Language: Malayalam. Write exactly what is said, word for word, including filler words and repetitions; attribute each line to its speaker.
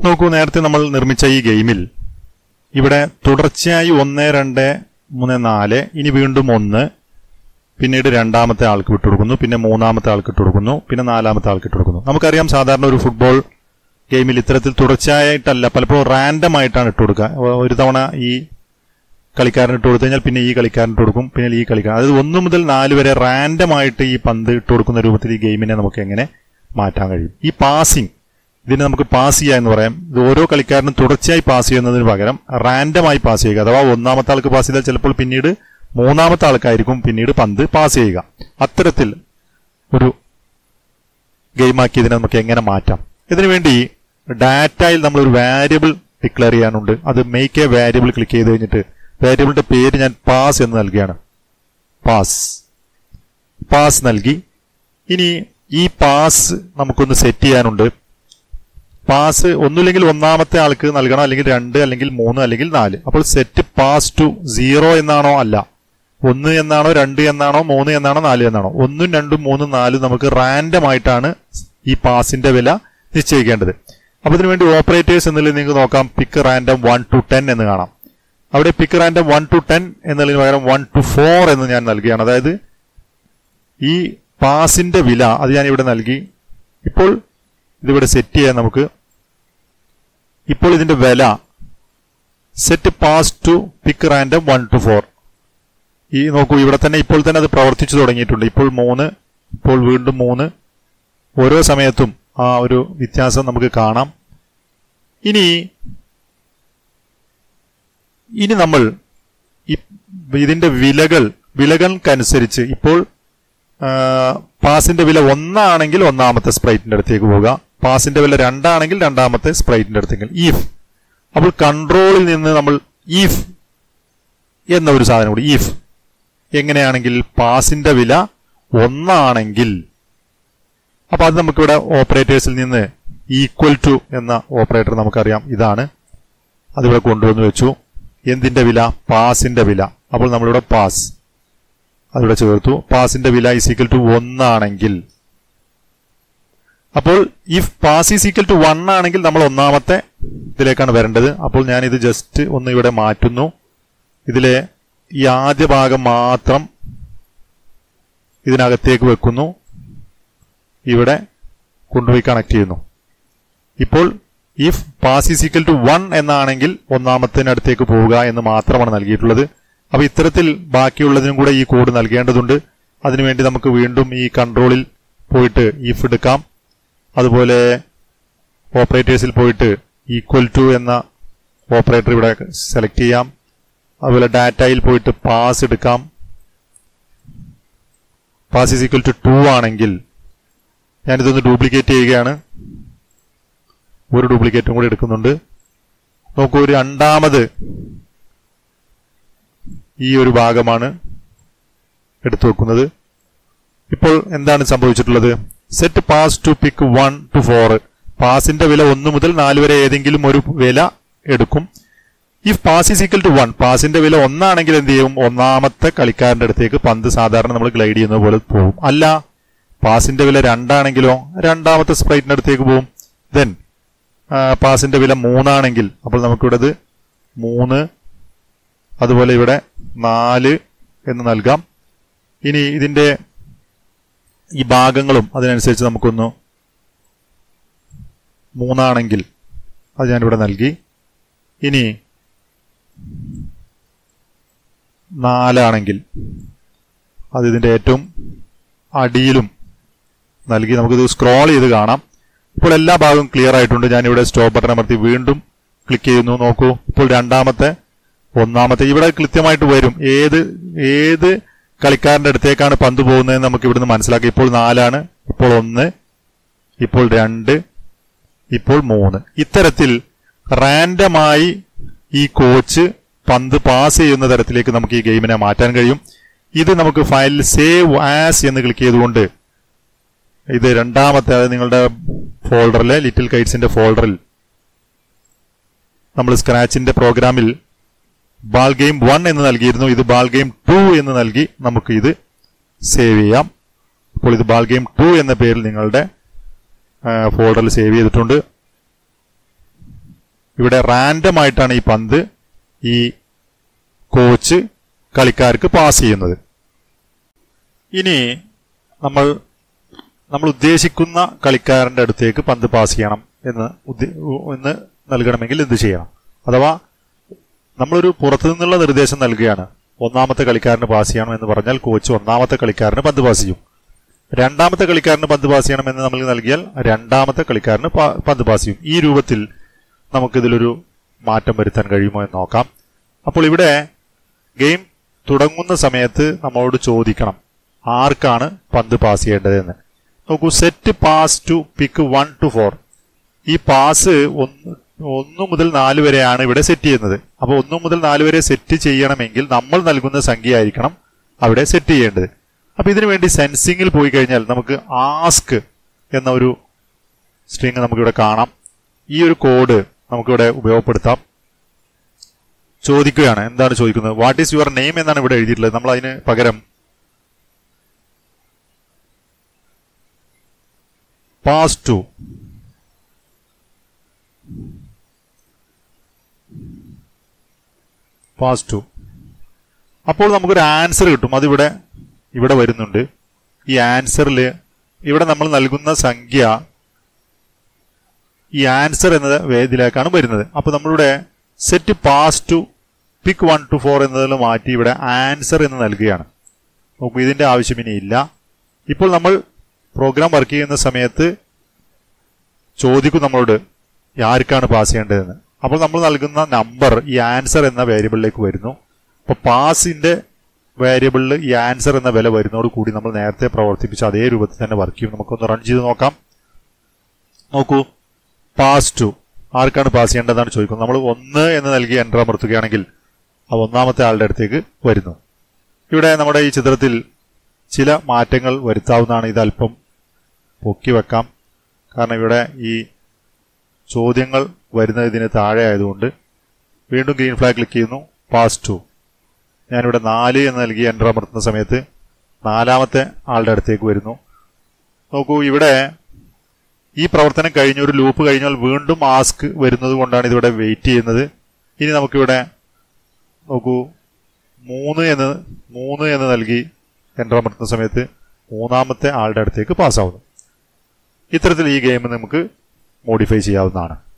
Speaker 1: നോക്കൂ, നേരത്തെ നമ്മൾ നിർമ്മിച്ച ഈ ഗെയിമിൽ ഇവിടെ തുടർച്ചയായി ഒന്ന് രണ്ട് മൂന്ന് നാല്, ഇനി വീണ്ടും ഒന്ന്, പിന്നീട് രണ്ടാമത്തെ ആൾക്ക് വിട്ടുകൊടുക്കുന്നു, പിന്നെ മൂന്നാമത്തെ ആൾക്ക് ഇട്ടുകൊടുക്കുന്നു, പിന്നെ നാലാമത്തെ ആൾക്ക് ഇട്ടുകൊടുക്കുന്നു. നമുക്കറിയാം സാധാരണ ഒരു ഫുട്ബോൾ ഗെയിമിൽ ഇത്തരത്തിൽ തുടർച്ചയായിട്ടല്ല, പലപ്പോഴും റാൻഡം ആയിട്ടാണ് ഇട്ടുകൊടുക്കുക. ഒരു തവണ ഈ കളിക്കാരൻ ഇട്ട് കൊടുത്തു കഴിഞ്ഞാൽ പിന്നെ ഈ കളിക്കാരൻ ഇട്ട് കൊടുക്കും, പിന്നെ ഈ കളിക്കാരൻ, അതായത് ഒന്ന് മുതൽ നാല് വരെ റാൻഡം ആയിട്ട് ഈ പന്ത് ഇട്ട് കൊടുക്കുന്ന രൂപത്തിൽ ഈ ഗെയിമിനെ നമുക്ക് എങ്ങനെ മാറ്റാൻ കഴിയും. ഈ പാസിംഗ്, ഇതിനെ നമുക്ക് പാസ് ചെയ്യുക എന്ന് പറയാം. ഇത് ഓരോ കളിക്കാരനും തുടർച്ചയായി പാസ് ചെയ്യുന്നതിന് പകരം റാൻഡമായി പാസ് ചെയ്യുക. അഥവാ ഒന്നാമത്തെ ആൾക്ക് പാസ് ചെയ്താൽ ചിലപ്പോൾ പിന്നീട് മൂന്നാമത്തെ ആൾക്കായിരിക്കും പിന്നീട് പന്ത് പാസ് ചെയ്യുക. അത്തരത്തിൽ ഒരു ഗെയിമാക്കി ഇതിനെ നമുക്ക് എങ്ങനെ മാറ്റാം? ഇതിനുവേണ്ടി ഡാറ്റയിൽ നമ്മൾ ഒരു വാരിയബിൾ ഡിക്ലെയർ ചെയ്യാനുണ്ട്. അത് മേക്ക് എ വാരിയബിൾ ക്ലിക്ക് ചെയ്ത് കഴിഞ്ഞിട്ട് വാരിയബിളിന്റെ പേര് ഞാൻ പാസ് എന്ന് നൽകുകയാണ്. പാസ് പാസ് നൽകി. ഇനി ഈ പാസ് നമുക്കൊന്ന് സെറ്റ് ചെയ്യാനുണ്ട്. പാസ് ഒന്നുമില്ലെങ്കിൽ ഒന്നാമത്തെ ആൾക്ക് നൽകണം, അല്ലെങ്കിൽ രണ്ട്, അല്ലെങ്കിൽ മൂന്ന്, അല്ലെങ്കിൽ നാല്. അപ്പോൾ സെറ്റ് പാസ് ടു സീറോ എന്നാണോ? അല്ല. ഒന്ന് എന്നാണോ, രണ്ട് എന്നാണോ, മൂന്ന് എന്നാണോ, നാല് എന്നാണോ? ഒന്നും രണ്ടും മൂന്നും നാലും നമുക്ക് റാൻഡം ആയിട്ടാണ് ഈ പാസിന്റെ വില നിശ്ചയിക്കേണ്ടത്. അപ്പൊ ഇതിനുവേണ്ടി ഓപ്പറേറ്റേഴ്സ് എന്നുള്ളത് നിങ്ങൾക്ക് നോക്കാം. Pick random one two ten എന്ന് കാണാം. അവിടെ pick random one two ten എന്നുള്ളതിന് പകരം വൺ ടു ഫോർ എന്ന് ഞാൻ നൽകുകയാണ്. അതായത് ഈ പാസിന്റെ വില അത് ഞാൻ ഇവിടെ നൽകി. ഇപ്പോൾ ഇതിവിടെ സെറ്റ് ചെയ്യാൻ നമുക്ക്. ഇപ്പോൾ ഇതിന്റെ വില set pass to pick random one two four. ഈ നോക്കൂ, ഇവിടെ തന്നെ ഇപ്പോൾ തന്നെ അത് പ്രവർത്തിച്ചു തുടങ്ങിയിട്ടുണ്ട്. ഇപ്പോൾ മൂന്ന്, ഇപ്പോൾ വീണ്ടും മൂന്ന്. ഓരോ സമയത്തും ആ ഒരു വ്യത്യാസം നമുക്ക് കാണാം. ഇനി ഇനി നമ്മൾ ഇതിന്റെ വിലകൾ വിലകൾക്കനുസരിച്ച് ഇപ്പോൾ പാസിന്റെ വില ഒന്നാണെങ്കിൽ ഒന്നാമത്തെ സ്പ്രൈറ്റിന്റെ അടുത്തേക്ക് പോവുക, പാസിന്റെ വില രണ്ടാണെങ്കിൽ രണ്ടാമത്തെ സ്പ്രൈറ്റിന്റെ അടുത്തേക്ക്. ഈഫ്, അപ്പോൾ കൺട്രോളിൽ നിന്ന് നമ്മൾ ഈഫ് എന്ന ഒരു സാധനം കൂടി. ഈഫ് എങ്ങനെയാണെങ്കിൽ പാസിന്റെ വില ഒന്നാണെങ്കിൽ, അപ്പൊ അത് നമുക്കിവിടെ ഓപ്പറേറ്റേഴ്സിൽ നിന്ന് ഈക്വൽ ടു എന്ന ഓപ്പറേറ്റർ നമുക്കറിയാം, ഇതാണ്. അതിവിടെ കൊണ്ടുവന്ന് വെച്ചു. എന്തിന്റെ വില? പാസിന്റെ വില. അപ്പോൾ നമ്മളിവിടെ പാസ് അതിവിടെ ചേർത്തു. പാസിന്റെ വില ഈസ് ഈക്വൽ ടു ഒന്നാണെങ്കിൽ, അപ്പോൾ if pass is equal to one ആണെങ്കിൽ നമ്മൾ ഒന്നാമത്തെ ഇതിലേക്കാണ് വരേണ്ടത്. അപ്പോൾ ഞാൻ ഇത് ജസ്റ്റ് ഒന്ന് ഇവിടെ മാറ്റുന്നു. ഇതിലെ ഈ ആദ്യ ഭാഗം മാത്രം ഇതിനകത്തേക്ക് വെക്കുന്നു, ഇവിടെ കൊണ്ടുപോയി കണക്ട് ചെയ്യുന്നു. ഇപ്പോൾ if pass is equal to one എന്നാണെങ്കിൽ ഒന്നാമത്തിനടുത്തേക്ക് പോവുക എന്ന് മാത്രമാണ് നൽകിയിട്ടുള്ളത്. അപ്പൊ ഇത്തരത്തിൽ ബാക്കിയുള്ളതിനും കൂടെ ഈ കോഡ് നൽകേണ്ടതുണ്ട്. അതിനുവേണ്ടി നമുക്ക് വീണ്ടും ഈ കൺട്രോളിൽ പോയിട്ട് ഇഫ് എടുക്കാം. അതുപോലെ ഓപ്പറേറ്റേഴ്സിൽ പോയിട്ട് ഈക്വൽ ടു എന്ന ഓപ്പറേറ്റർ ഇവിടെ സെലക്ട് ചെയ്യാം. അതുപോലെ ഡാറ്റയിൽ പോയിട്ട് പാസ് എടുക്കാം. Pass is equal to two ആണെങ്കിൽ ഞാനിതൊന്ന് ഡ്യൂപ്ലിക്കേറ്റ് ചെയ്യുകയാണ്. ഒരു ഡ്യൂപ്ലിക്കേറ്റും കൂടി എടുക്കുന്നുണ്ട്. നോക്കൂ, ഒരു രണ്ടാമത് ഈ ഒരു ഭാഗമാണ് എടുത്തു വെക്കുന്നത്. ഇപ്പോൾ എന്താണ് സംഭവിച്ചിട്ടുള്ളത്? Set pass to pick one two four. പാസിന്റെ വില ഒന്ന് മുതൽ നാല് വരെ ഏതെങ്കിലും ഒരു വില എടുക്കും. If pass is equal to one, പാസിന്റെ വില ഒന്നാണെങ്കിൽ എന്ത് ചെയ്യും? ഒന്നാമത്തെ കളിക്കാരന്റെ അടുത്തേക്ക് പന്ത് സാധാരണ നമ്മൾ ഗ്ലൈഡ് ചെയ്യുന്ന പോലെ പോകും. അല്ല, പാസിന്റെ വില രണ്ടാണെങ്കിലോ രണ്ടാമത്തെ സ്പ്രൈറ്റിന്റെ അടുത്തേക്ക് പോകും. ദെൻ പാസിന്റെ വില മൂന്നാണെങ്കിൽ അപ്പോൾ നമുക്കിവിടത് മൂന്ന്, അതുപോലെ ഇവിടെ നാല് എന്ന് നൽകാം. ഇനി ഇതിന്റെ ഈ ഭാഗങ്ങളും അതിനനുസരിച്ച് നമുക്കൊന്ന് മൂന്നാണെങ്കിൽ അത് ഞാനിവിടെ നൽകി. ഇനി നാലാണെങ്കിൽ അത് ഇതിന്റെ ഏറ്റവും അടിയിലും നൽകി. നമുക്കിത് സ്ക്രോൾ ചെയ്ത് കാണാം. ഇപ്പോൾ എല്ലാ ഭാഗവും ക്ലിയർ ആയിട്ടുണ്ട്. ഞാനിവിടെ സ്റ്റോപ്പ് ബട്ടൺ അമർത്തി വീണ്ടും ക്ലിക്ക് ചെയ്യുന്നു. നോക്കൂ, ഇപ്പോൾ രണ്ടാമത്തെ ഒന്നാമത്തെ ഇവിടെ കൃത്യമായിട്ട് വരും. ഏത് ഏത് കളിക്കാരന്റെ അടുത്തേക്കാണ് പന്ത് പോകുന്നതെന്ന് നമുക്ക് ഇവിടുന്ന് മനസ്സിലാക്കി. ഇപ്പോൾ നാലാണ്, ഇപ്പോൾ ഒന്ന്, ഇപ്പോൾ രണ്ട്, ഇപ്പോൾ മൂന്ന്. ഇത്തരത്തിൽ റാൻഡമായി ഈ കോച്ച് പന്ത് പാസ് ചെയ്യുന്ന തരത്തിലേക്ക് നമുക്ക് ഈ ഗെയിമിനെ മാറ്റാൻ കഴിയും. ഇത് നമുക്ക് ഫയലിൽ സേവ് ആസ് എന്ന് ക്ലിക്ക് ചെയ്തുകൊണ്ട് ഇത് രണ്ടാമത്തെ, അതായത് നിങ്ങളുടെ ഫോൾഡറിലെ ലിറ്റിൽ കൈറ്റ്സിന്റെ ഫോൾഡറിൽ നമ്മൾ സ്ക്രാച്ചിന്റെ പ്രോഗ്രാമിൽ ബാൾ ഗെയിം വൺ എന്ന് നൽകിയിരുന്നു. ഇത് ബാൾ ഗെയിം ടു എന്ന് നൽകി നമുക്ക് ഇത് സേവ് ചെയ്യാം. അപ്പോൾ ഇത് ബാൾ ഗെയിം ടു എന്ന പേരിൽ നിങ്ങളുടെ ഫോൾഡറിൽ സേവ് ചെയ്തിട്ടുണ്ട്. ഇവിടെ റാൻഡം ആയിട്ടാണ് ഈ പന്ത് ഈ കോച്ച് കളിക്കാർക്ക് പാസ് ചെയ്യുന്നത്. ഇനി നമ്മൾ നമ്മൾ ഉദ്ദേശിക്കുന്ന കളിക്കാരന്റെ അടുത്തേക്ക് പന്ത് പാസ് ചെയ്യണം എന്ന് എന്ന് നൽകണമെങ്കിൽ എന്ത് ചെയ്യണം? അഥവാ നമ്മളൊരു പുറത്തു നിന്നുള്ള നിർദ്ദേശം നൽകുകയാണ്. ഒന്നാമത്തെ കളിക്കാരന് പാസ് ചെയ്യണം എന്ന് പറഞ്ഞാൽ കോച്ച് ഒന്നാമത്തെ കളിക്കാരന് പന്ത് പാസ് ചെയ്യും. രണ്ടാമത്തെ കളിക്കാരന് പന്ത് പാസ് ചെയ്യണം എന്ന് നമ്മൾ നൽകിയാൽ രണ്ടാമത്തെ കളിക്കാരന് പന്ത് പാസ് ചെയ്യും. ഈ രൂപത്തിൽ നമുക്കിതിലൊരു മാറ്റം വരുത്താൻ കഴിയുമോ എന്ന് നോക്കാം. അപ്പോൾ ഇവിടെ ഗെയിം തുടങ്ങുന്ന സമയത്ത് നമ്മളോട് ചോദിക്കണം ആർക്കാണ് പന്ത് പാസ് ചെയ്യേണ്ടതെന്ന്. നോക്കൂ, set pass to pick one two four. ഈ പാസ് ഒന്ന് ഒന്ന് മുതൽ നാല് വരെയാണ് ഇവിടെ സെറ്റ് ചെയ്യുന്നത്. അപ്പോൾ ഒന്ന് മുതൽ നാല് വരെ സെറ്റ് ചെയ്യണമെങ്കിൽ നമ്മൾ നൽകുന്ന സംഖ്യ ആയിരിക്കണം അവിടെ സെറ്റ് ചെയ്യേണ്ടത്. അപ്പൊ ഇതിനു വേണ്ടി സെൻസിങ്ങിൽ പോയി കഴിഞ്ഞാൽ നമുക്ക് ആസ്ക് എന്ന ഒരു സ്ട്രിങ് നമുക്കിവിടെ കാണാം. ഈ ഒരു കോഡ് നമുക്കിവിടെ ഉപയോഗപ്പെടുത്താം. ചോദിക്കുകയാണ്. എന്താണ് ചോദിക്കുന്നത്? വാട്ട് ഈസ് യുവർ നെയിം എന്നാണ് ഇവിടെ എഴുതിയിട്ടുള്ളത്. നമ്മൾ അതിന് പകരം പാസ് ടു പാസ് ടു അപ്പോൾ നമുക്കൊരു ആൻസർ കിട്ടും. അതിവിടെ ഇവിടെ വരുന്നുണ്ട്. ഈ ആൻസറിൽ ഇവിടെ നമ്മൾ നൽകുന്ന സംഖ്യ ഈ ആൻസർ എന്ന വേദിയിലേക്കാണ് വരുന്നത്. അപ്പൊ നമ്മളിവിടെ set pass to pick one two four എന്നതിൽ മാറ്റി ഇവിടെ ആൻസർ എന്ന് നൽകുകയാണ്. നോക്കൂ, ഇതിന്റെ ആവശ്യം ഇനി ഇല്ല. ഇപ്പോൾ നമ്മൾ പ്രോഗ്രാം വർക്ക് ചെയ്യുന്ന സമയത്ത് ചോദിക്കും നമ്മളോട് ആർക്കാണ് പാസ് ചെയ്യേണ്ടതെന്ന്. അപ്പോൾ നമ്മൾ നൽകുന്ന നമ്പർ ഈ ആൻസർ എന്ന വേരിയബിളിലേക്ക് വരുന്നു. അപ്പൊ പാസിന്റെ വേരിയബിളിൽ ഈ ആൻസർ എന്ന വില വരുന്നതോട് കൂടി നമ്മൾ നേരത്തെ പ്രവർത്തിപ്പിച്ച അതേ രൂപത്തിൽ തന്നെ വർക്ക് ചെയ്യും. നമുക്കൊന്ന് റൺ ചെയ്ത് നോക്കാം. നോക്കൂ, പാസ് ടു ആർക്കാണ് പാസ് ചെയ്യേണ്ടതെന്നാണ് ചോദിക്കുന്നത്. നമ്മൾ ഒന്ന് എന്ന് നൽകി എൻ്റർ അമർത്തുകയാണെങ്കിൽ ആ ഒന്നാമത്തെ ആളുടെ അടുത്തേക്ക് വരുന്നു. ഇവിടെ നമ്മുടെ ഈ ചിത്രത്തിൽ ചില മാറ്റങ്ങൾ വരുത്താവുന്നതാണ്. ഇത് അല്പം പൊക്കി വെക്കാം. കാരണം ഇവിടെ ഈ ചോദ്യങ്ങൾ വരുന്നത് ഇതിന് താഴെ ആയതുകൊണ്ട്. വീണ്ടും ഗ്രീൻ ഫ്ലാഗ് ക്ലിക്ക് ചെയ്യുന്നു. പാസ് ടു ഞാനിവിടെ നാല് എന്ന് നൽകി എൻ്റർ അമർത്തുന്ന സമയത്ത് നാലാമത്തെ ആളുടെ അടുത്തേക്ക് വരുന്നു. നോക്കൂ, ഇവിടെ ഈ പ്രവർത്തനം കഴിഞ്ഞ് ഒരു ലൂപ്പ് കഴിഞ്ഞാൽ വീണ്ടും ആസ്ക് വരുന്നത് കൊണ്ടാണ് ഇതിവിടെ വെയിറ്റ് ചെയ്യുന്നത്. ഇനി നമുക്കിവിടെ നോക്കൂ, മൂന്ന് എന്ന് മൂന്ന് എന്ന് നൽകി എൻ്റർ അമർത്തുന്ന സമയത്ത് മൂന്നാമത്തെ ആളുടെ അടുത്തേക്ക് പാസ്സാവുന്നു. ഇത്തരത്തിൽ ഈ ഗെയിം നമുക്ക് മോഡിഫൈ ചെയ്യാവുന്നതാണ്.